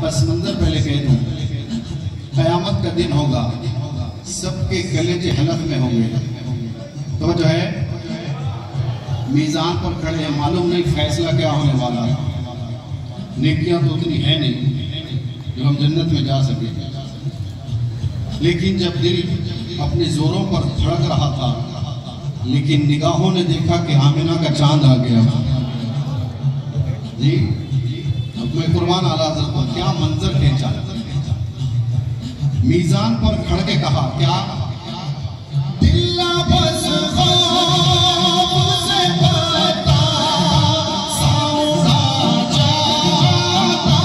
पस मंजर पहले कह दूं, क़यामत का दिन होगा, सबके कलेजे हलक में होंगे। तो जो है मीज़ान पर खड़े हैं, मालूम नहीं फैसला क्या होने वाला है। नेकियां तो उतनी है नहीं जो हम जन्नत में जा सके, लेकिन जब दिल अपने जोरों पर धड़क रहा था, लेकिन निगाहों ने देखा कि आमिना का चांद आ गया। जी अब मैं कुर्बान आला हज़रत को क्या मंजर खींचा। मीज़ान पर खड़ के कहा क्या, दिल्ला बस ख्वाब से पता सामना जाता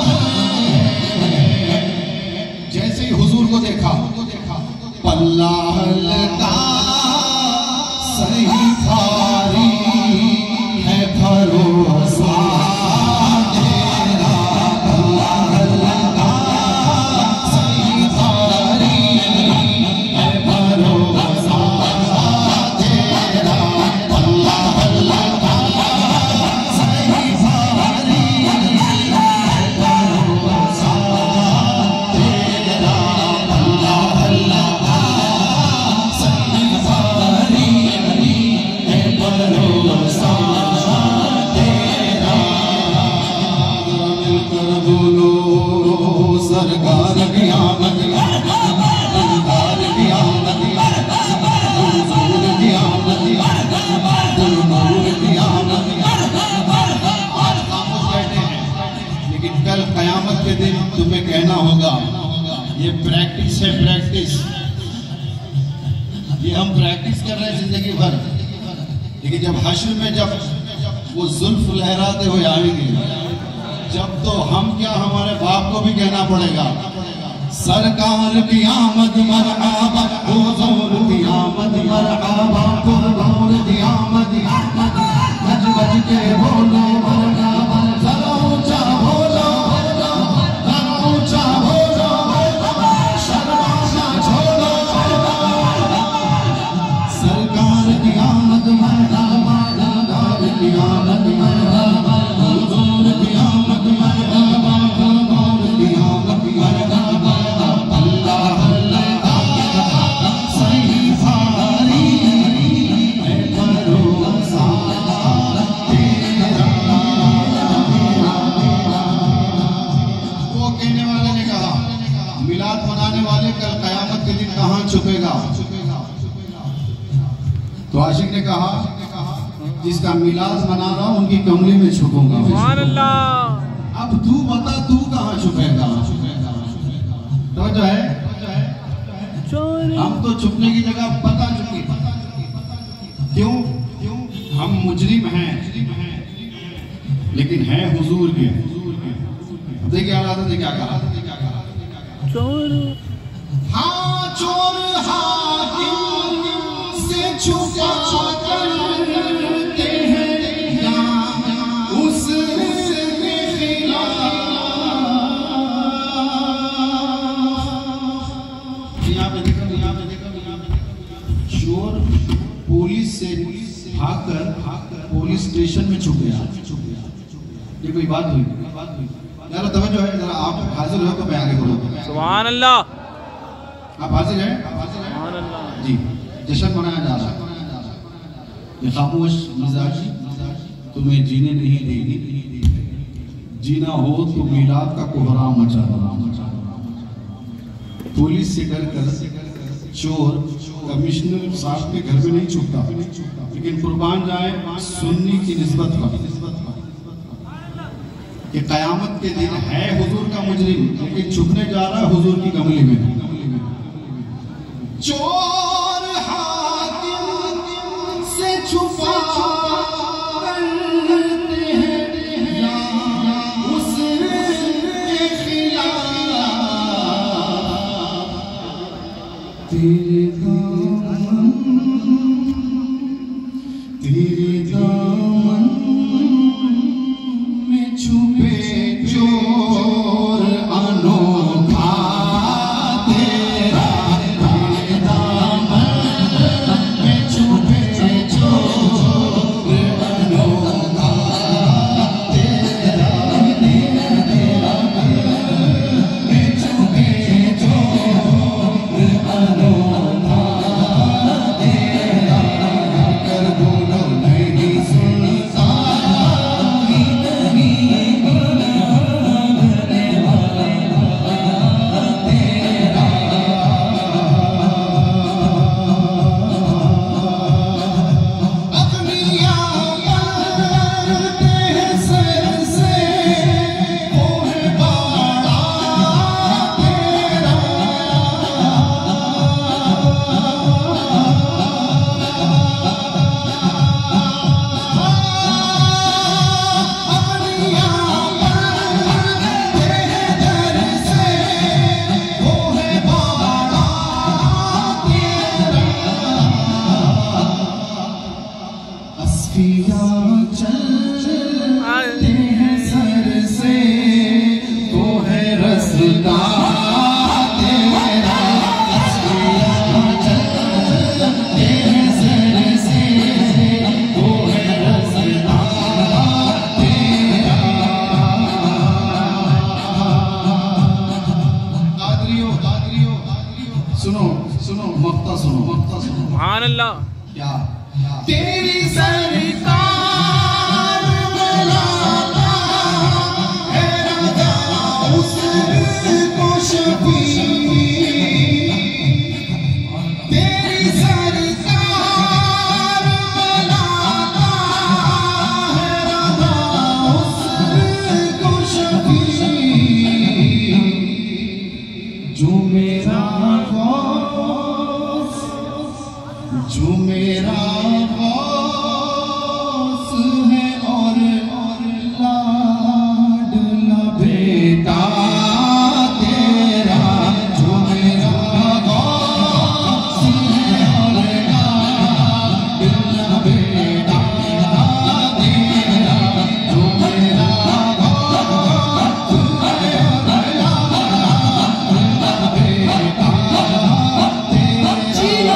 है। जैसे ही हुजूर को देखा, पल्ला हल्का सही भारी है भरोसा तेरा, पल्ला हल्का सही भारी है भरोसा तेरा, पल्ला हल्का सही भारी है भरोसा तेरा, पल्ला हल्का सही भारी है भरोसा तेरा। मिलकर बोलो सरकार की आमद, सरकार की आमद, हुजूर की आमद, हुजूर की आमद। आज खामोश बैठे हैं, लेकिन कल क़यामत के दिन तुम्हें कहना होगा, ये प्रैक्टिस है, प्रैक्टिस। ये हम प्रैक्टिस कर रहे हैं जिंदगी भर, लेकिन जब हश्र में जब वो जुल्फ लहराते हुए आएंगे, जब तो हम क्या हमारे बाप को भी कहना पड़ेगा, सरकार की आमद मरहबा, हुजूर की आमद मरहबा, हुजूर की आमद, गज गज के बोलो मरहबा, जरा ऊंचा बोलो, जरा ऊंचा बोलो, शर्माना छोड़ो, सरकार की आमद मरहबा, सरकार की आमद मरहबा, हुजूर की आमद मरहबा, हुजूर की आमद मरहबा, अल्लाह अल्लाह सही भारी है भरोसा तेरा। वो कहने वाले ने कहा, मिलाद मनाने वाले कल क़यामत के दिन कहाँ छुपेगा? तो आशिक ने कहा, जिसका मिलाद मना रहा हूं उनकी कमरे में छुपूंगा। सुभान अल्लाह। अब तू बता, तू कहाँ छुपेगा? तो जो है हम तो छुपने की जगह बता चुके। क्यों? हम मुजरिम हैं, लेकिन है हुजूर के। देखिए हालात ने क्या कहा, चोर हाँ चोर हाकिम से छुपा करते हैं या उसके खिलाफ। यहाँ पे देखो, यहाँ पे देखो, चोर पुलिस से भागकर पुलिस स्टेशन में छुप गया। ये कोई बात हुई? यार तवज्जो है, जरा आप हाजिर हो तो मैं आगे बोलूँ। सुभान अल्लाह। आप हाजिर हैं? सुभान अल्लाह। जी, जश्न मनाया जा रहा है। ये खामोश मिजाजी तुम्हें जीने नहीं देगी, जीना हो तो मिलाद का कोहराम मचा दो। पुलिस से डर कर चोर कमिश्नर साहब के घर में नहीं छुपता, लेकिन कुर्बान जाए सुन्नी की निस्बत पर कि क़यामत के दिन है हुजूर का मुजरिम, लेकिन छुपने जा रहा है हुजूर की कमली में। चोर हाकिम से छुपा करते हैं या उसके खिलाफ। तेरे दामन में छुपे चोर अनोखा तेरा, तेरे दामन में छुपे चोर अनोखा तेरा, तेरा मक्ता सुनो। सुभान अल्लाह। क्या तेरी सरकार बुलाता है राजा उसको शफी, तेरी सरकार बुलाता है राजा उसको शफी, जो मेरा जो मेरा गौस है और लाडला बेटा तेरा, जो मेरा गौस है और लाडला बेटा तेरा, जो मेरा गौस है और लाडला बेटा तेरा।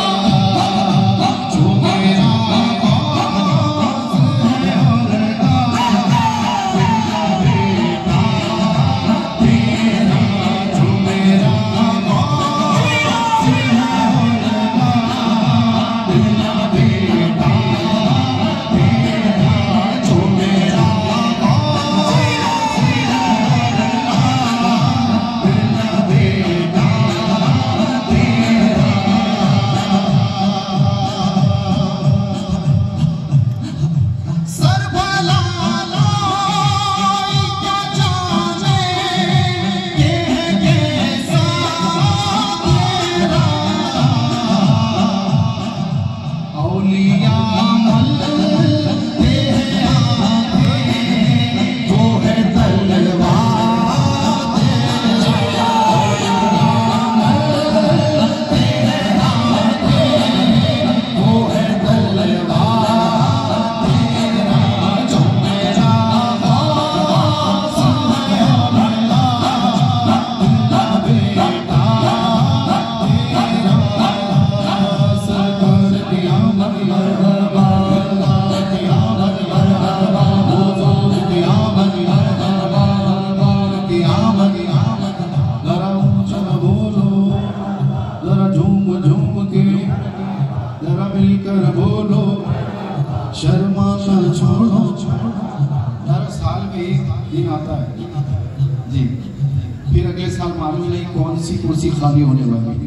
मिलकर बोलो शर्मा का छोड़ो। हर साल में एक दिन आता है जी, फिर अगले साल मालूम नहीं कौन सी कुर्सी खाली होने वाली।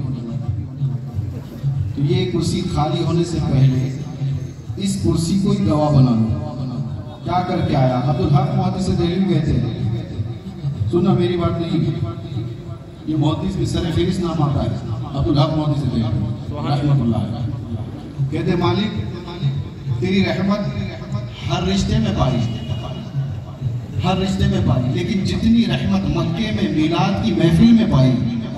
तो ये कुर्सी खाली होने से पहले इस कुर्सी को ही गवाह बना लो। क्या करके आया? अब्दुल हक मोहद्दिस से दिल्ली गए थे, सुना मेरी बात नहीं, ये मोहद्दिस भी सर फेरिस नाम आता है अब्दुल हक मोहद्दिस से दिल्ली रहमतुल्लाह। कहते मालिक तेरी रहमत हर रिश्ते में पाई, हर रिश्ते में पाई, लेकिन जितनी रहमत मक्के में मिलाद की महफिल में पाई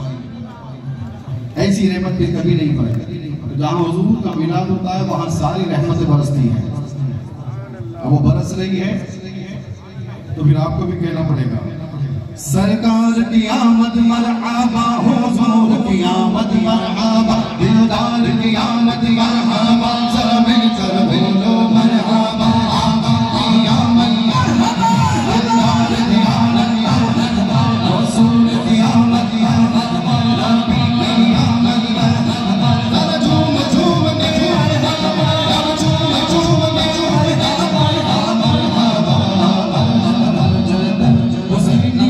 ऐसी रहमत भी कभी नहीं पाई। जहाँ हुजूर का मिलाद होता है वहाँ सारी रहमतें बरसती हैं। अब वो बरस रही है तो फिर आपको भी कहना पड़ेगा सरकार की आमद मरहबा, हुजूर की आमद मरहबा, दिलदार की आमद मरहबा, जरा मिलकर बोलो मरहबा। आका की आमद मरहबा, दिलदार की आमद मरहबा, रसूल की आमद मरहबा, नबी की आमद मरहबा, जरा झूम झूम के मरहबा, झूम झूम के मरहबा, मरहबा हुसैनी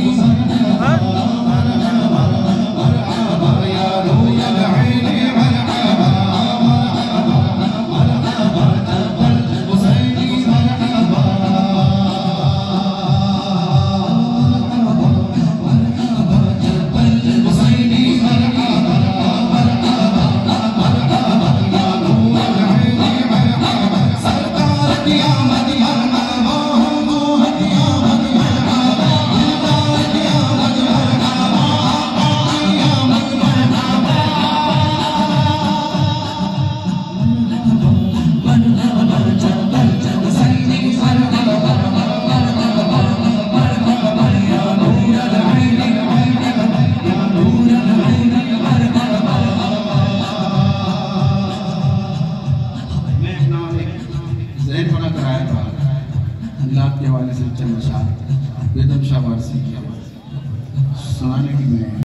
के हवाले से चंद अशार बेदम शाह वारसी की सुनाने की मैं